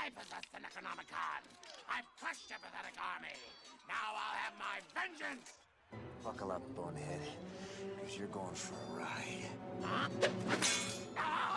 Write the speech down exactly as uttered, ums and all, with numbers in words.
I possess the Necronomicon. I've crushed your pathetic army. Now I'll have my vengeance. Buckle up, bonehead, because you're going for a ride. Huh? Ah!